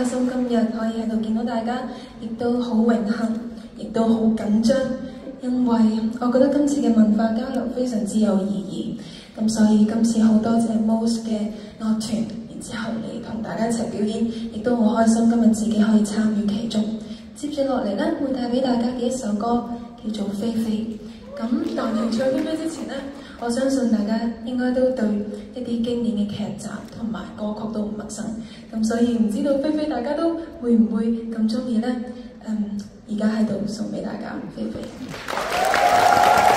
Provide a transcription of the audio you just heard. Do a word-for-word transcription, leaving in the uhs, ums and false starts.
開心今日可以喺度見到大家，亦都好榮幸，亦都好緊張，因為我覺得今次嘅文化交流非常之有意義。咁所以今次好多謝 Mose 嘅樂團，然之後嚟同大家一齊表演，亦都好開心今日自己可以參與其中。接住落嚟咧，會帶俾大家嘅一首歌叫做《菲菲》。咁但係唱《菲菲》之前咧，我相信大家應該都對一啲經典嘅劇集同埋歌曲都唔陌生。咁所以唔知道《菲菲》大家都會唔會咁中意咧？嗯，而家喺度送俾大家《菲菲》。